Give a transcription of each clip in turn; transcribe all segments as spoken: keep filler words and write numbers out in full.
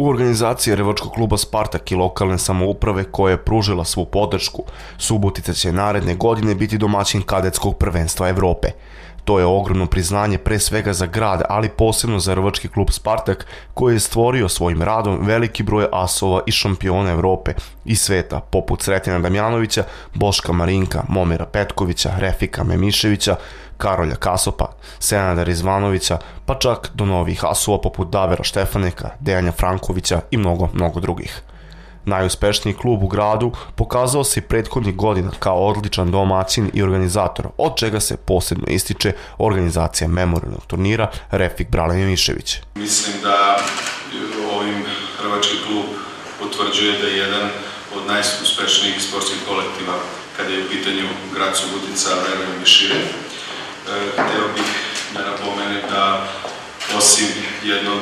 U organizaciji Revačkog kluba Spartak i lokalne samouprave koja je pružila svu podršku, Subotica će naredne godine biti domaćin kadetskog prvenstva Evrope. To je ogromno priznanje pre svega za grad, ali posebno za Revački klub Spartak koji je stvorio svojim radom veliki broj asova i šampiona Evrope i sveta, poput Sretena Damjanovića, Boška Marinka, Momira Petkovića, Refika Memiševića, Karolja Kasopa, Senada Rizvanovića, pa čak do novih asova poput Davera Štefaneka, Dejanja Frankovića i mnogo, mnogo drugih. Najuspešniji klub u gradu pokazao se i prethodnih godina kao odličan domaćin i organizator, od čega se posebno ističe organizacija memorijalnog turnira Refik Brale Memišević. Mislim da ovim Hrvački klub potvrđuje da je jedan od najuspešnijih sportskih kolektiva kada je u pitanju grad Subotica, verujem i šire. Hteo bih da napomenem da osim jednog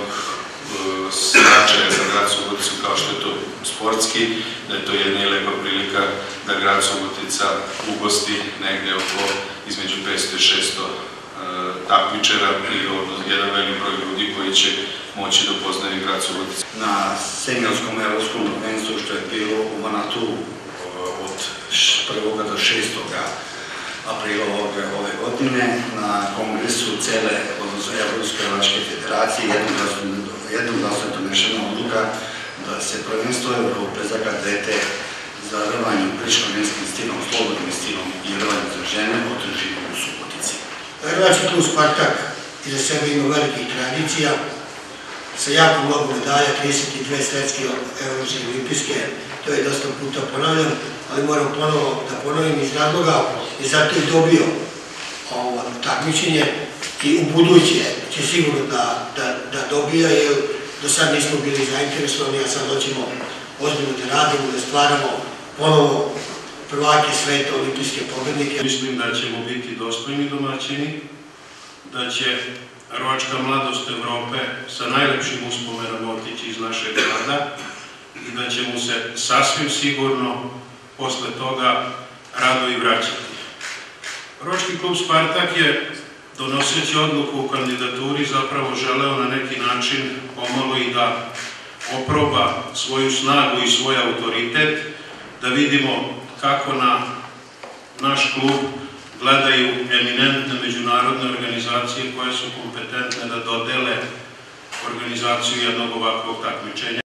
značaja za grad Suboticu kao što je to sportski, da je to jedna i lepa prilika da grad Subotica ugosti negde oko između petsto i šesto takmičara i jedan velik broj ljudi koji će moći da upoznaju grad Subotica. Na seniorskom evropskom prvenstvu što je bilo u Banatu od prvog do šestog aprila ove godine, na kongresu cele Evropske Revačke federacije jednoglasno je donešena odluka da se prvenstvo Evrope za kadete za rvanje pliško-ženskim stilom, slobodnim stilom i rvanje za žene održi u Subotici. Revački klub Spartak iza sebe ima velikih tradicija, sa jako mnogo medalja, trideset dve svetske, evropske i olimpijske, to je dosta puta ponavljam, ali moram ponovo da ponovim iz razloga i zato je dobio ovo takmičenje i u buduće će sigurno da dobija, jer do sad nismo bili zainteresovani, a sad hoćemo ozbiljno da radimo, da stvaramo ponovo prvake sveta, olimpijske pobednike. Mislim da ćemo biti dostojni domaćini, da će Revačka mladost Evrope sa najlepšim uspomenama otići iz našeg grada i da će mu se sasvim sigurno posle toga rado i vraćati. Revački klub Spartak je, donoseći odluku o kandidaturi, zapravo želeo na neki način pomalo i da oproba svoju snagu i svoj autoritet, da vidimo kako na naš klub gledaju eminentne međunarodne organizacije koje su kompetentne da dodele organizaciju jednog ovakvog takmičenja.